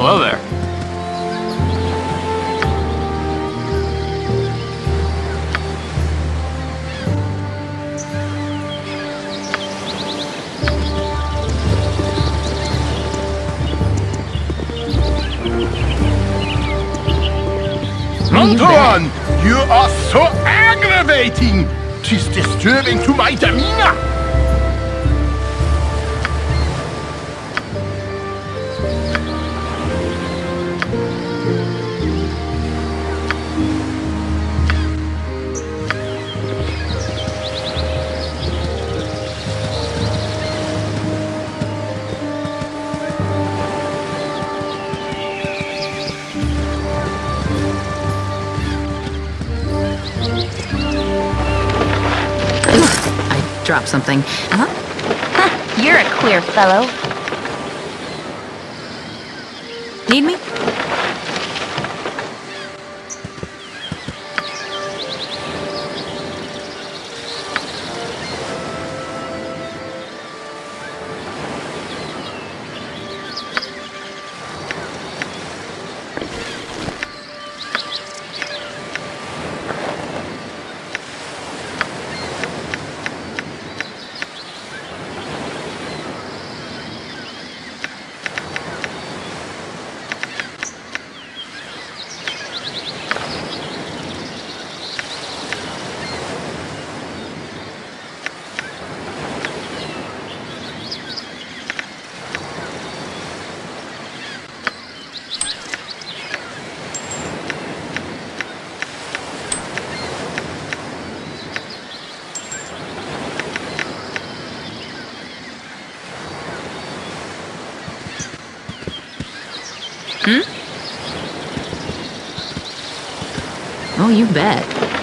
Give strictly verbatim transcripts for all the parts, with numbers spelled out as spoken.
Hello there. Antoine, you are so aggravating! Tis disturbing to my demeanor! Drop something. Uh-huh. Huh, you're a queer fellow. Need me? Hmm? Oh, you bet.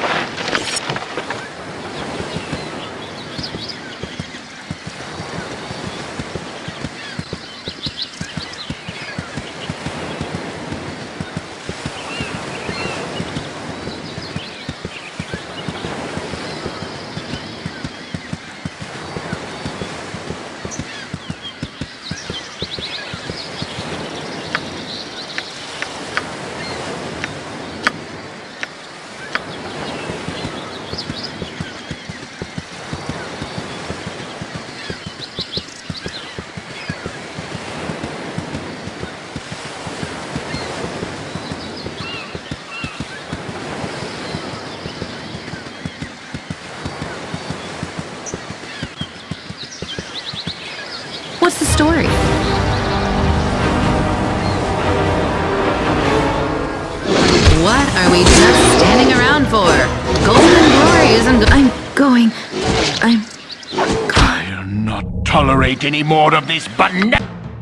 What's the story? What are we just standing around for? Golden glory isn't go- I'm going... I'm... I'll not tolerate any more of this banana.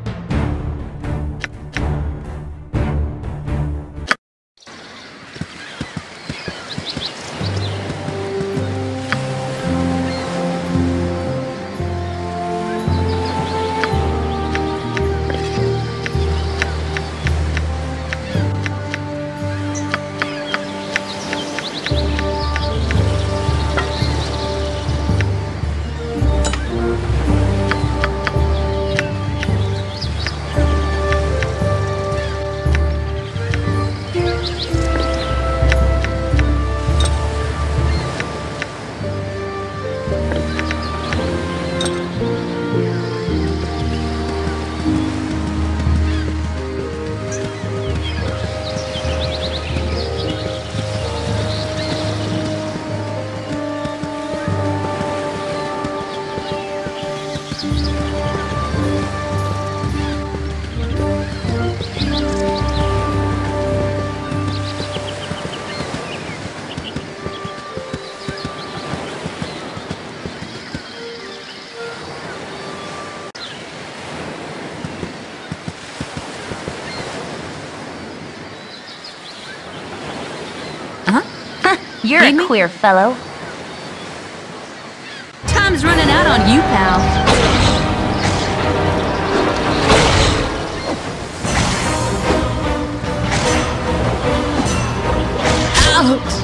You're Need a me? queer fellow. Time's running out on you, pal. Ouch!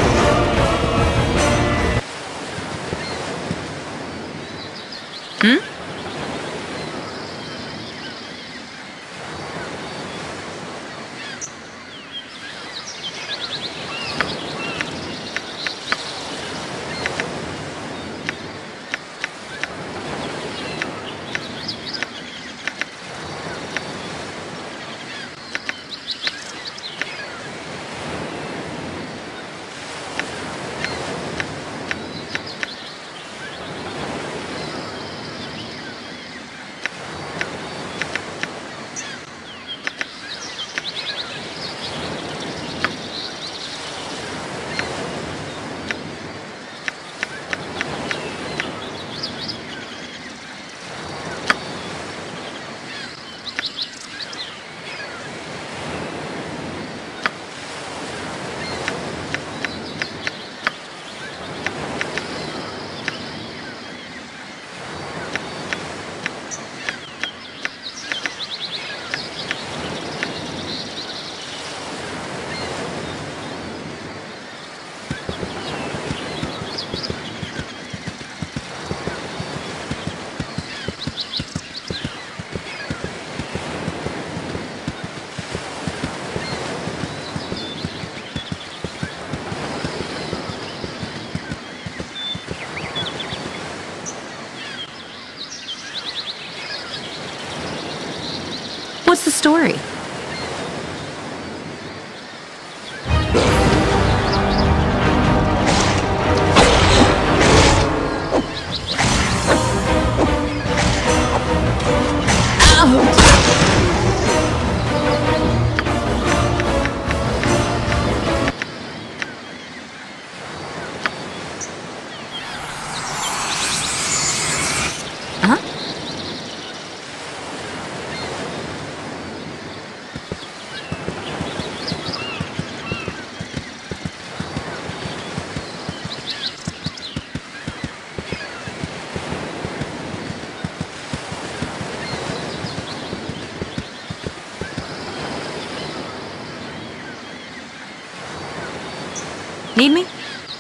Hmm? story. Need me?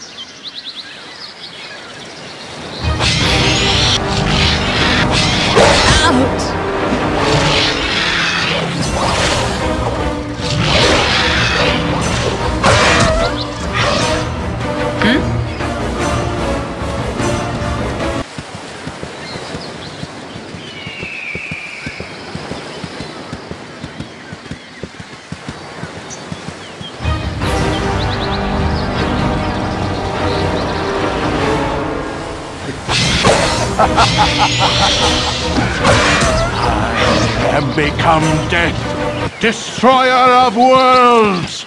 Out! Hmm? I am become death, destroyer of worlds!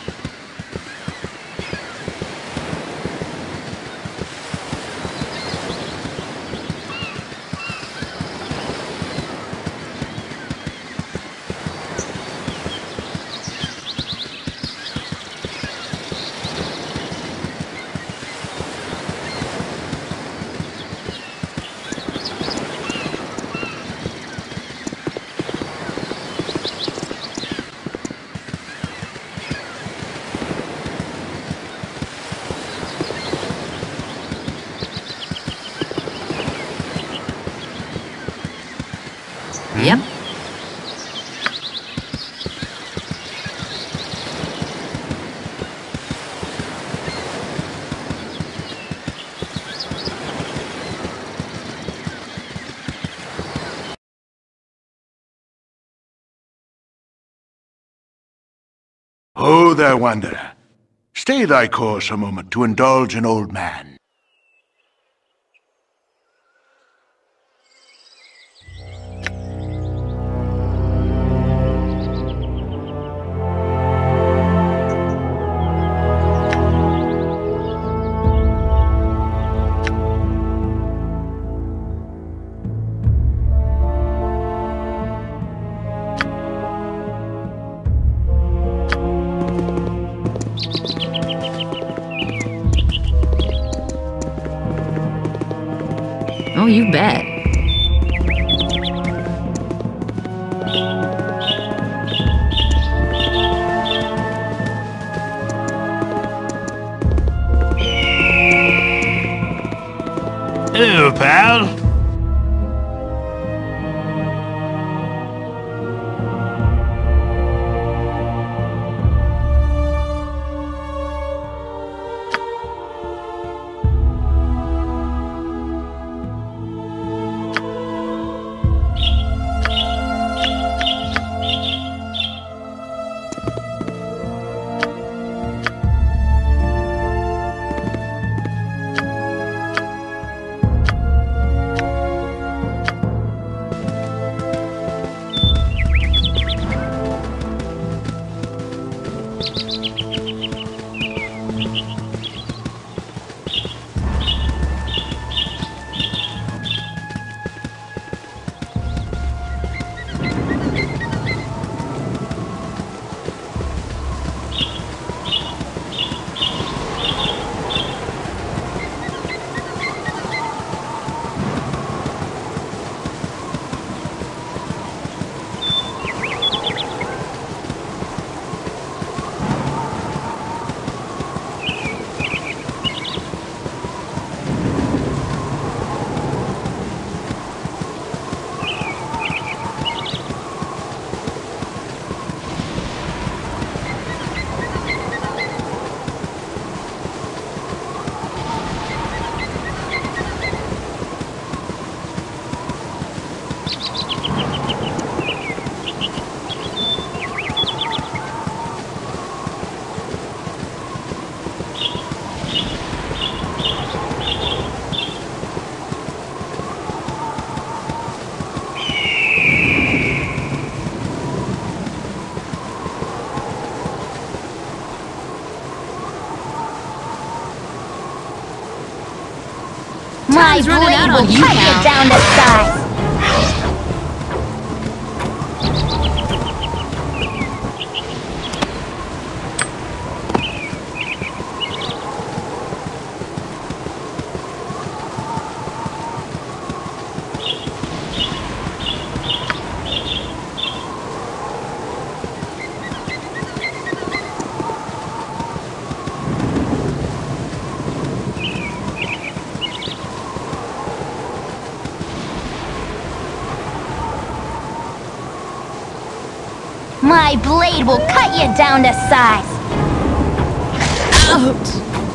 Yep. Ho there, wanderer. Stay thy course a moment to indulge an old man. Oh, you bet. Hello, pal. My Time's running blade out will on you cut you now. down to size. My blade will cut you down to size. Out!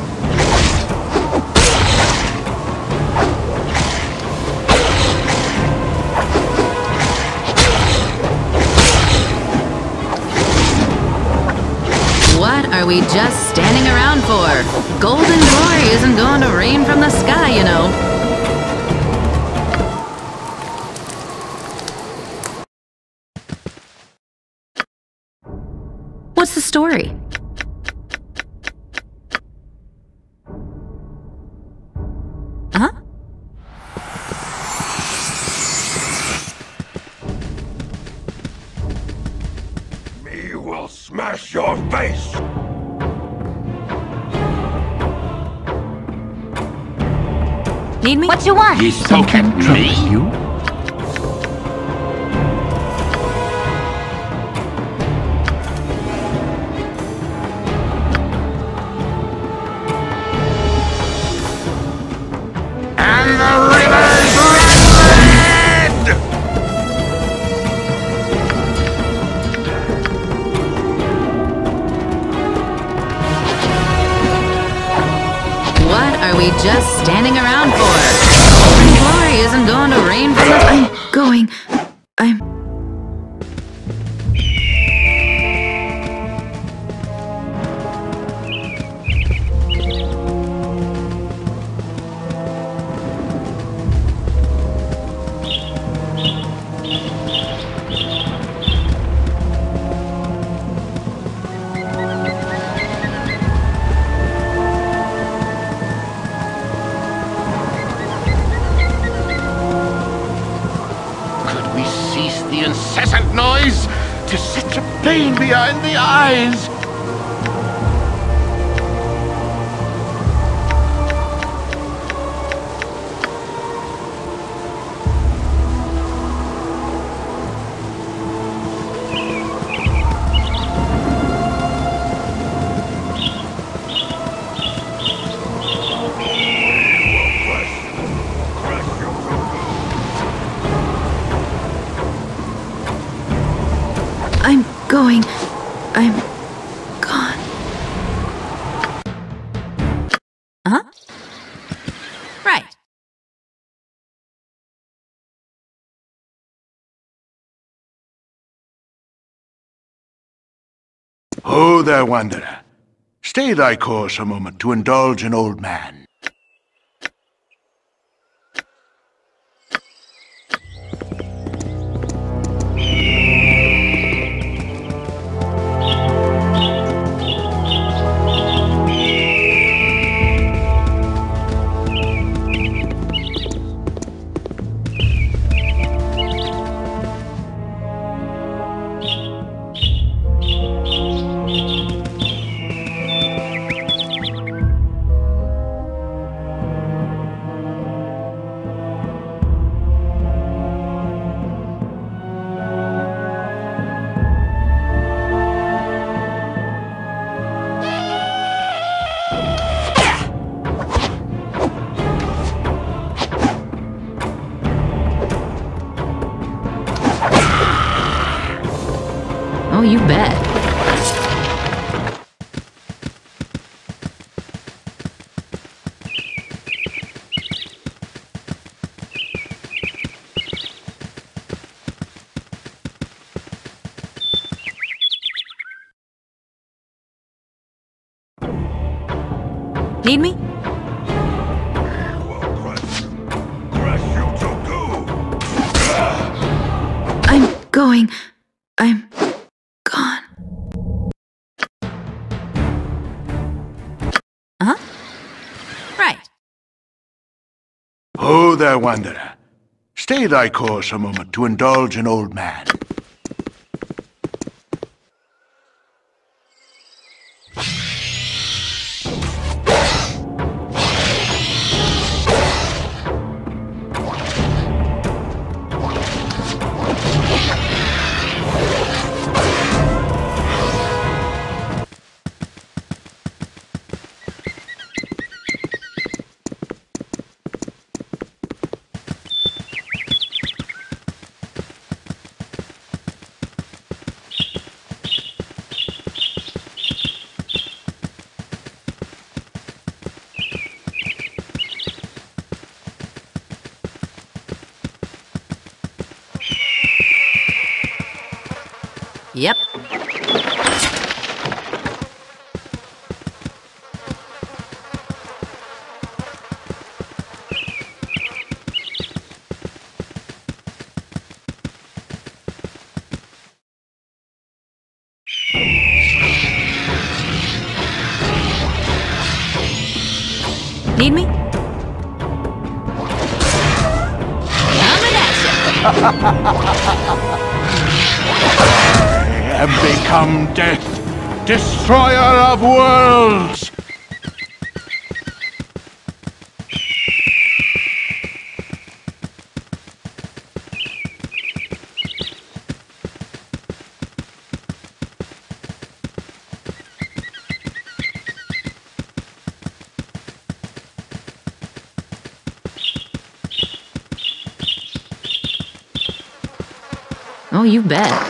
What are we just standing around for? Golden glory isn't going to rain from the sky, you know. What's the story? Huh? Me will smash your face! Need me? What you want? Ye spoken me? You? And the rivers run red! What are we just standing around for? Golden glory isn't going to rain from the... I'm going... I'm... Could we cease the incessant noise? 'Tis such a pain behind the eyes! I'm going... I'm... gone. Huh? Right. Ho there, wanderer. Stay thy course a moment to indulge an old man. Oh, you bet. Need me? I'm going. I'm gone. Huh? Right. Ho there, wanderer. Stay thy course a moment to indulge an old man. Yep. Need me? Coming at ya. Have become death, destroyer of worlds! Oh, you bet.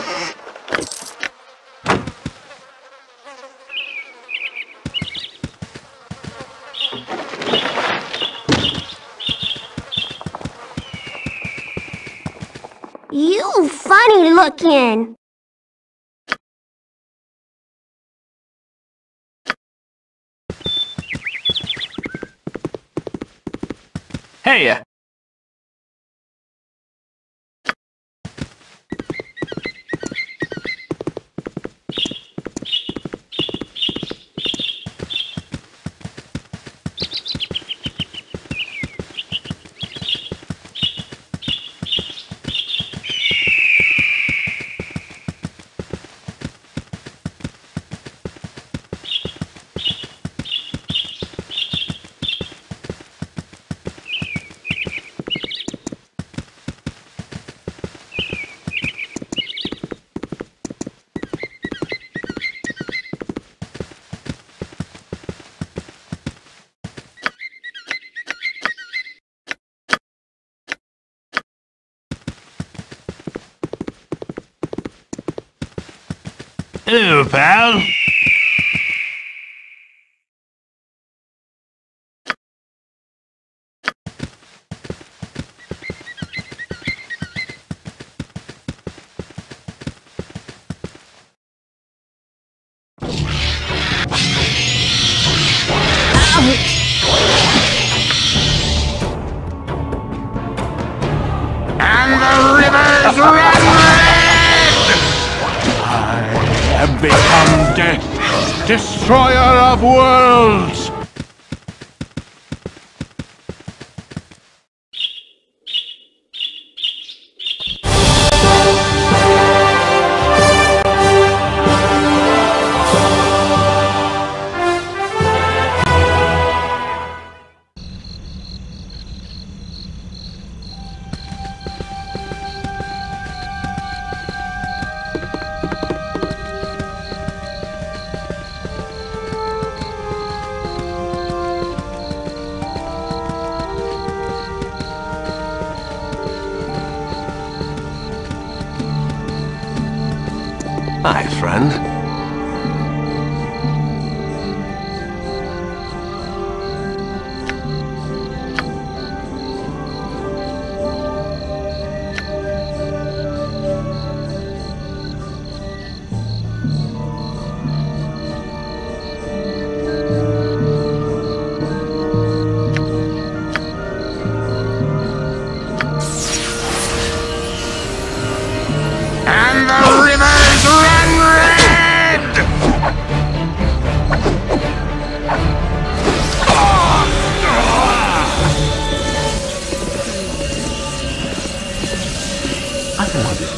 You funny looking. Hey! Hello, pal. And the rivers run red! I have become death, destroyer of worlds! Hi, friend. And the rivers run red!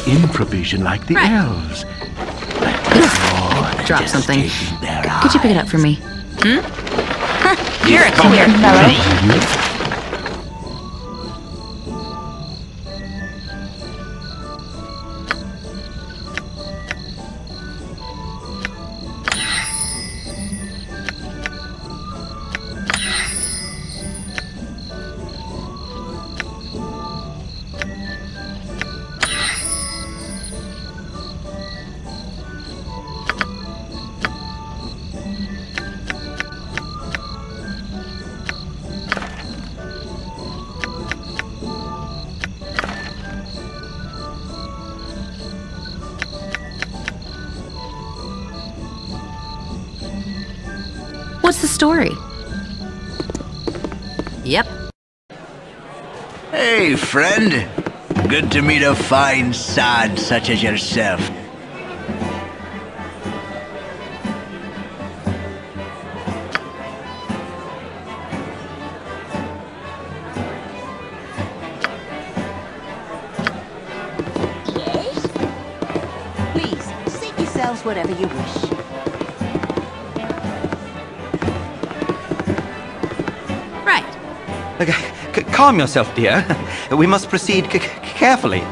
improvision like the Right. elves. Drop Just something. taking their Could you pick it up for me? Hmm? You're a weird fellow. What's the story? Yep. Hey, friend. Good to meet a fine sod such as yourself. Yes? Please, seat yourselves whatever you wish. Right. Okay, c- calm yourself, dear. We must proceed c- c- carefully.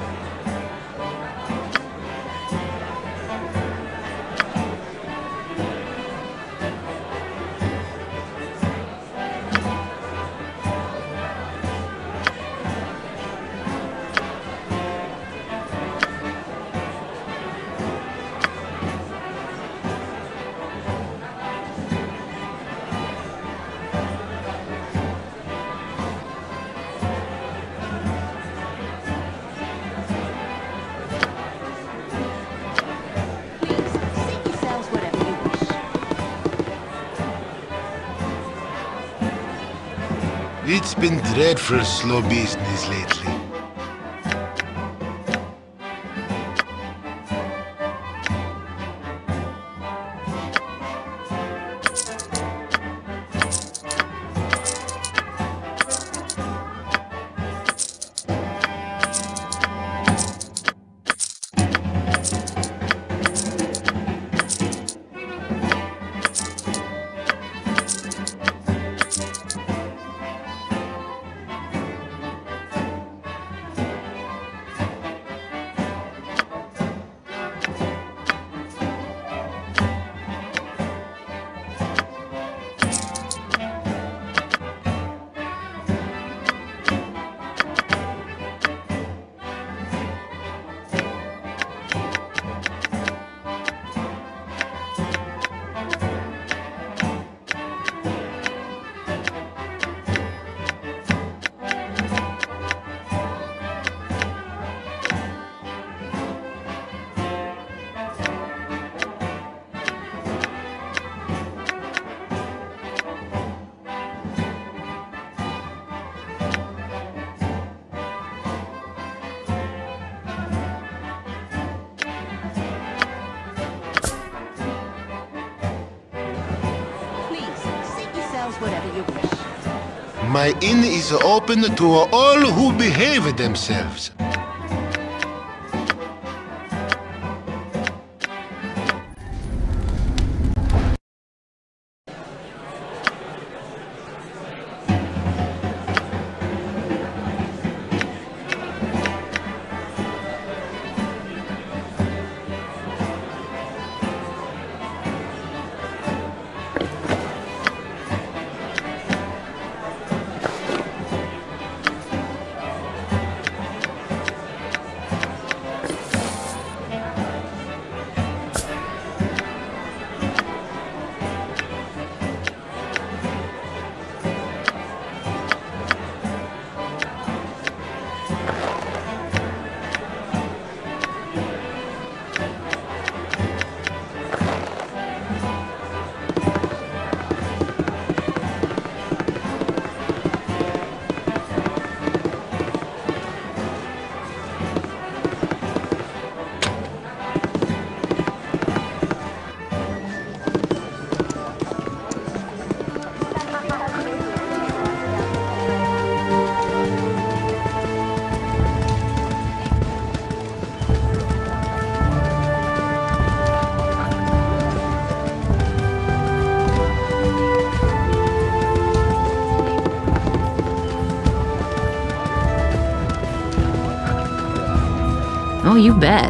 Please, seat yourselves whatever you wish. It's been dreadful slow business lately. Please, seat yourselves whatever you wish. My inn is open to all who behave themselves. Oh, you bet.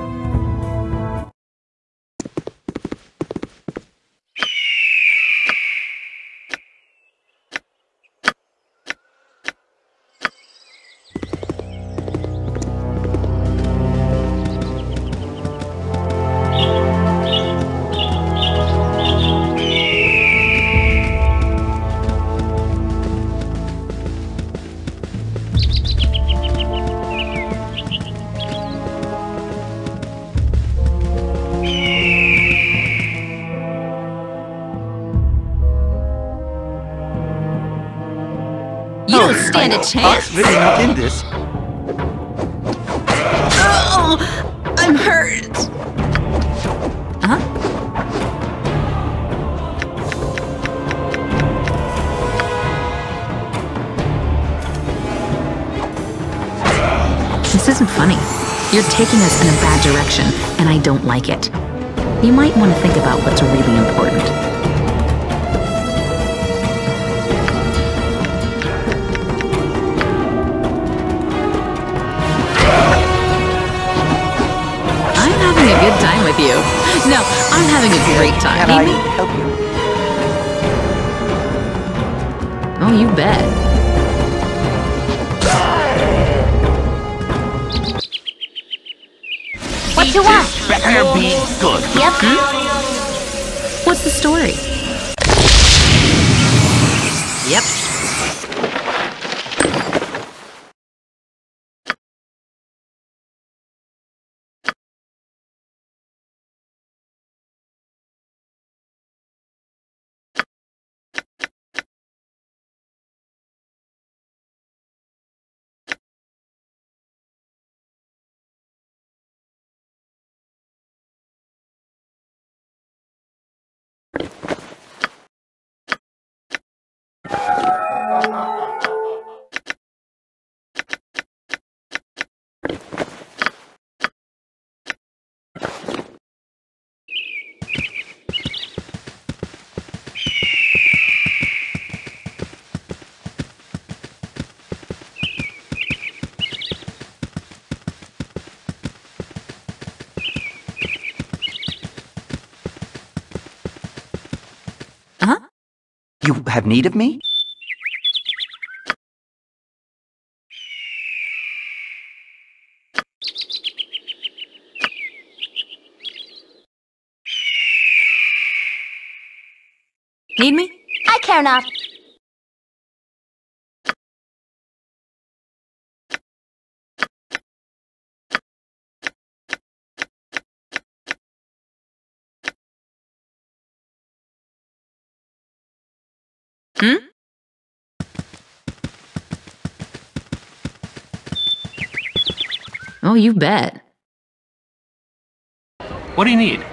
You don't stand a chance. Art's really not in this. Oh, I'm hurt. Huh? This isn't funny. You're taking us in a bad direction, and I don't like it. You might want to think about what's really important. I'm having a good time with you. No, I'm having a great time. Can I Need me? help you? Oh, you bet. What you want? Better be good. Yep. What's the story? Yep. Huh? You have need of me? Need me? I care not. Hmm? Oh, you bet. What do you need?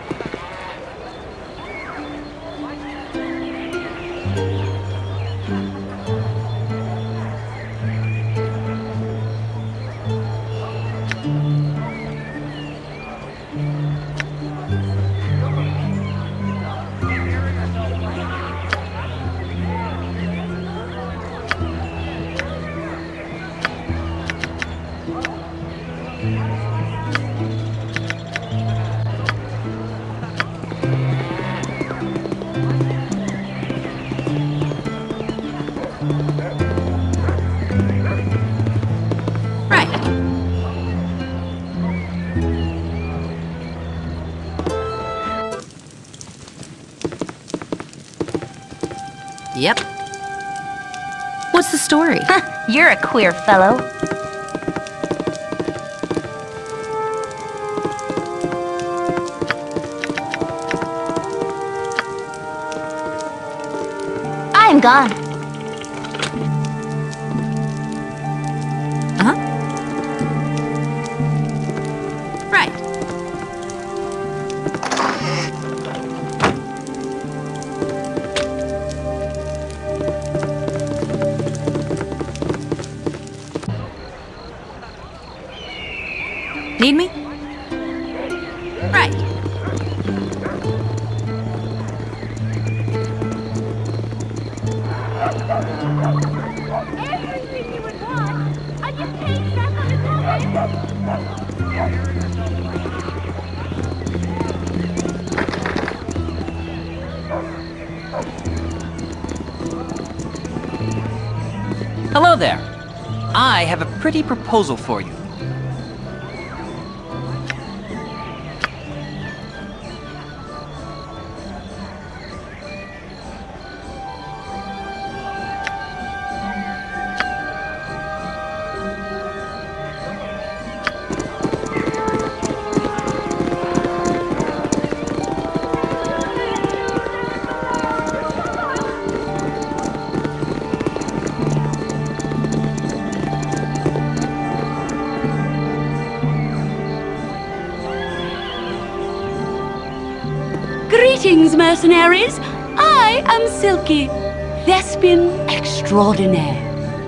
Right. Yep. What's the story? You're a queer fellow. I am gone. Uh-huh. Right. Need me? Right. Everything you would want. I just came back on the Hello there. I have a pretty proposal for you. Greetings, mercenaries. I am Silky, Thespian extraordinaire.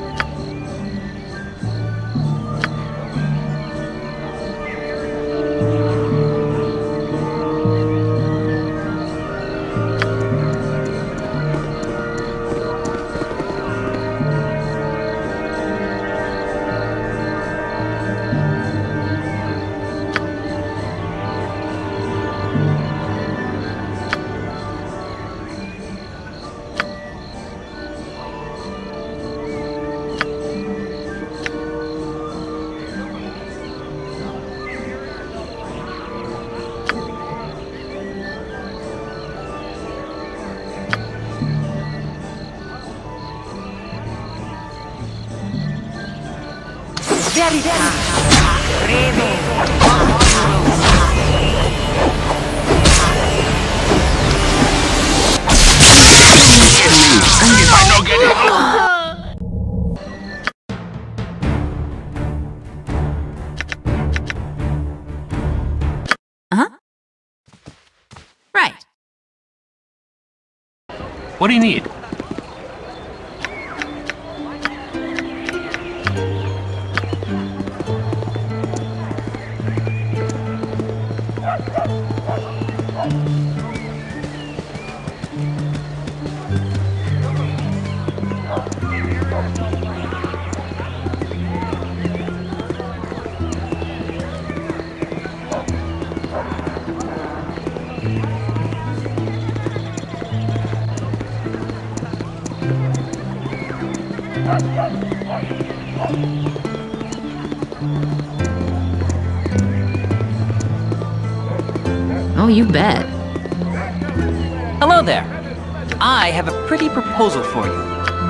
Uh-huh. Right. What do you need? Oh, you bet. Hello there. I have a pretty proposal for you.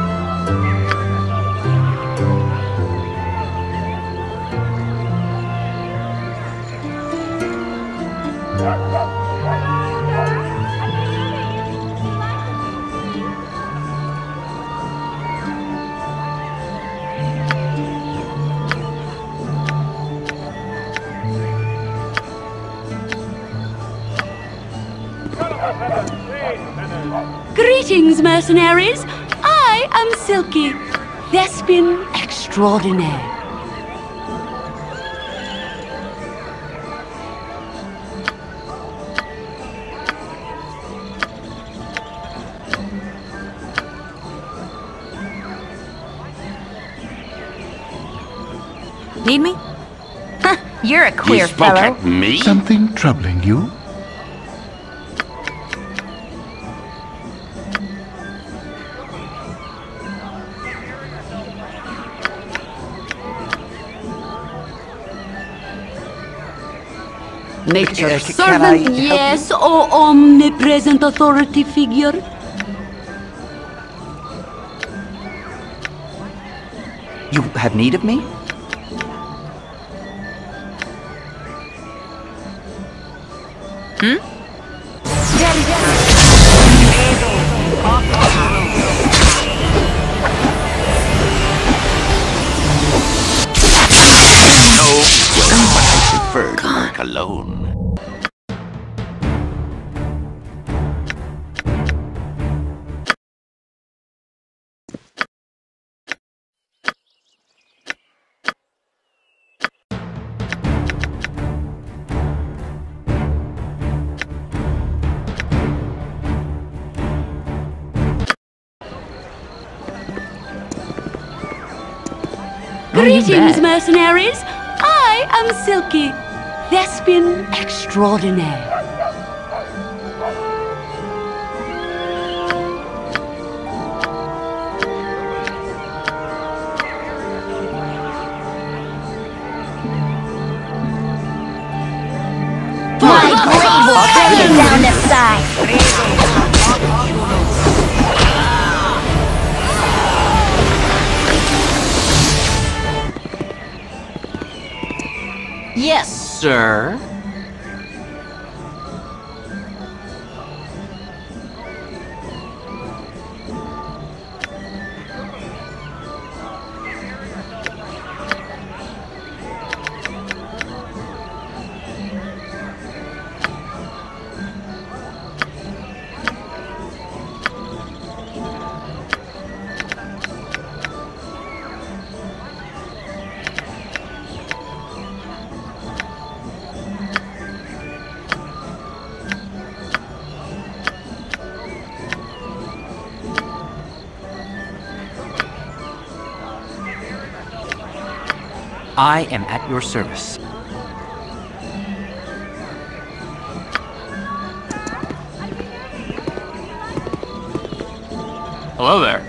Greetings, mercenaries. I am Silky, Thespian extraordinaire. Need me? Huh, you're a queer You spoke fellow. at me? Something troubling you? Nature's Uh, can I servant, help yes, oh omnipresent authority figure. You have need of me? Hmm? No, well, but I prefer to work alone. Greetings, bet. mercenaries. I I'm Silky, thespian extraordinaire. My grave will carry you down the side. Yes, sir. I am at your service. Hello there.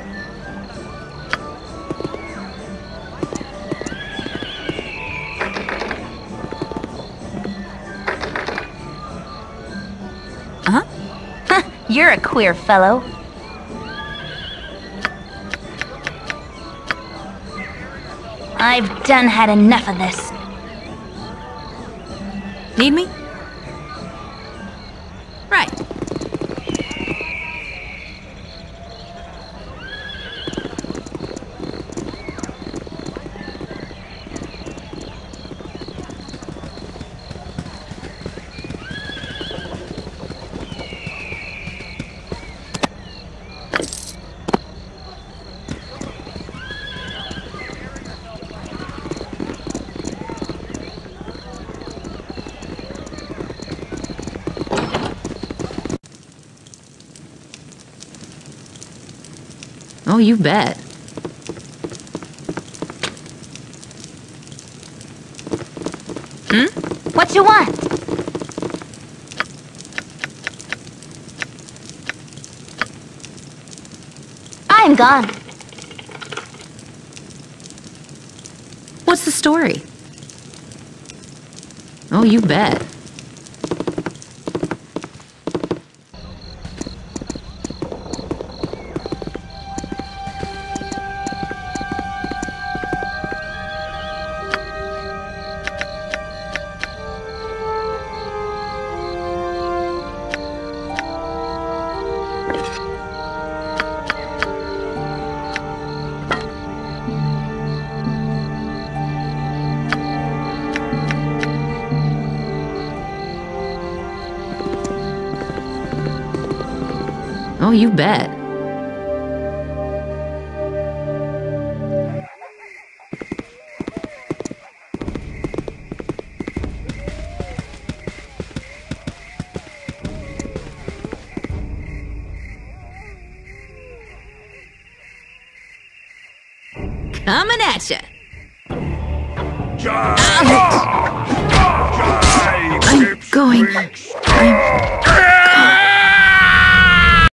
Huh? Huh, you're a queer fellow. I've done had enough of this. Need me? Right. Oh, you bet. Hmm? What you want? I'm gone. What's the story? Oh, you bet. Oh, you bet. Coming at ya. I'm going. I'm